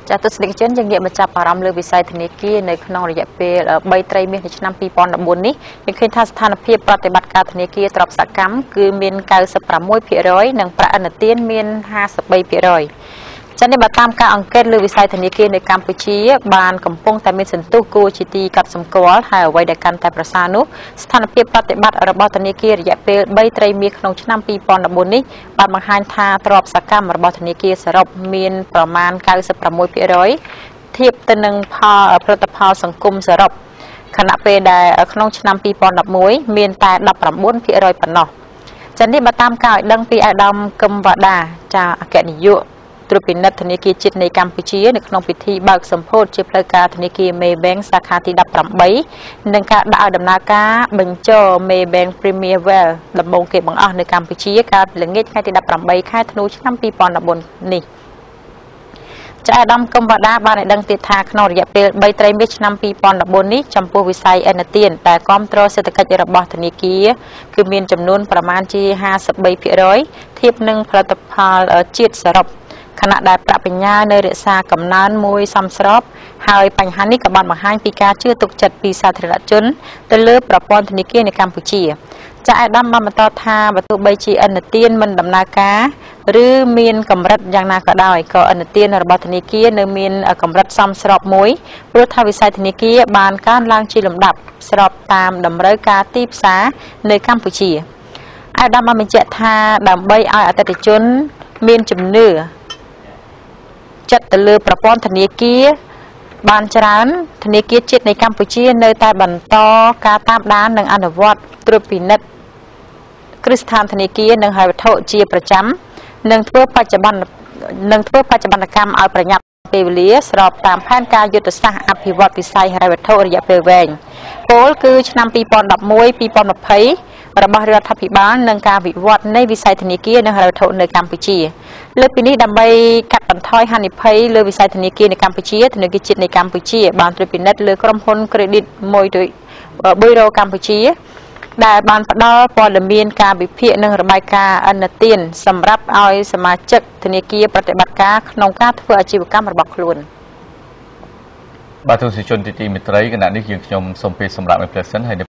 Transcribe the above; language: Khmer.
ចាទស្សនិកជនយើងងាកមកចាប់អារម្មណ៍លើវិស័យធនាគារនៅក្នុងរយៈពេល3ត្រីមាសឆ្នាំ2014នេះយើងឃើញថាស្ថានភាពប្រតិបត្តិការធនាគារទ្រព្យសកម្មគឺមាន 96% និងប្រាក់ឥណទានមាន 53%ចា៎នេះបើតាមការអង្កេតលើវិស័យធនាគារនៅកម្ពុជាបានកំពុងតែមានសន្ទុះគួរជាទីកត់សម្គាល់ហើយអ្វីដែលកាន់តែប្រសើរនោះស្ថានភាពប្រតិបត្តិរបស់ធនាគាររយៈពេល3ត្រីមាសក្នុងឆ្នាំ2014នេះបានបង្ហាញថាទ្រព្យសកម្មរបស់ធនាគារសរុបមានប្រមាណ 96% ធៀបទៅនឹងផលិតផលសង្គមសរុបខណៈពេលដែលក្នុងឆ្នាំ2011មានតែ 19% ប៉ុណ្ណោះចា៎នេះបើតាមការឲ្យដឹងពីអាដាមកឹមវ៉ាដាចាអគ្គនាយកត្រួតពិនិត្យធនាគារជាតិនៃកម្ពុជានៅក្នុងពិធីបើកសម្ពោធជាផ្លូវការធនាគារ Maybank សាខាទី 18 និងការដាក់ឲ្យដំណើរការបញ្ចុះ Maybank Premier Well ដំបូងគេបង្អស់នៅកម្ពុជាកាលពីល្ងាចថ្ងៃទី 18 ខែធ្នូឆ្នាំ2014នេះចាអាដាមកឹមវ៉ាដាបានឲ្យដឹងទៀតថាក្នុងរយៈពេល3ត្រីមាសឆ្នាំ2014នេះចំពោះវិស័យឥណទានដែលគ្រប់គ្រងសេដ្ឋកិច្ចរបស់ធនាគារគឺមានចំនួនប្រមាណជា 53% ធៀបនឹងផលិតផលជាតិសរុបខណៈដែលប្រាក់បញ្ញើនៅរក្សាកំណើនមួយសមស្របហើយបញ្ហានេះក៏បានបង្ហាញពីការជឿទុកចិត្តពីសាធារណជនទៅលើប្រព័ន្ធធនាគារនៅកម្ពុជាចាអាដាមបានបន្តថាបើទោះបីជាឥណទានមិនដំណើរការឬមានកម្រិតយ៉ាងណាក៏ដោយក៏ឥណទានរបស់ធនាគារនៅមានកម្រិតសមស្របមួយព្រោះថាវិស័យធនាគារបានកើនឡើងជាលំដាប់ស្របតាមតម្រូវការទីផ្សារនៅកម្ពុជាអាដាមបានបញ្ជាក់ថាដើម្បីឲ្យអតិថិជនមានជំនឿចិត្តទៅលើប្រព័ន្ធធនាគារបានច្រើនធនាគារជាតិនៃកម្ពុជានៅតែបន្តការតាមដាននិងអនុវត្តត្រួតពិនិត្យគ្រឹះស្ថានធនាគារនិងហិរញ្ញវត្ថុជាប្រចាំនិងធ្វើបច្ចុប្បន្នកម្មឲ្យប្រញាប់ពេលវេលាស្របតាមផែនការយុទ្ធសាស្ត្រអភិវឌ្ឍវិស័យហិរញ្ញវត្ថុរយៈពេលវែងពលគឺឆ្នាំ2011-2020របស់រដ្ឋាភិបាលនិងការវិវត្តនៃវិស័យធនាគារនិងហិរញ្ញវត្ថុនៅកម្ពុជាលើពីនេះដើម្បីកាត់បន្ថយហានិភ័យលើវិស័យធនាគារនៅកម្ពុជាធនាគារជាតិនៃកម្ពុជាបានត្រួតពិនិត្យលើក្រុមហ៊ុន Credit មួយដោយ Bureau កម្ពុជាដែលបានផ្ដល់ព័ត៌មានការវិភាគនិងរបាយការណ៍ឥណទានសម្រាប់ឲ្យសមាជិកធនាគារប្រតិបត្តិការក្នុងការធ្វើអាជីវកម្មរបស់ខ្លួនបាទទស្សនិកជនទីមេត្រីគណៈនេះយើងខ្ញុំសូមពេលសម្រាប់ឲ្យផ្លែសិនហើយ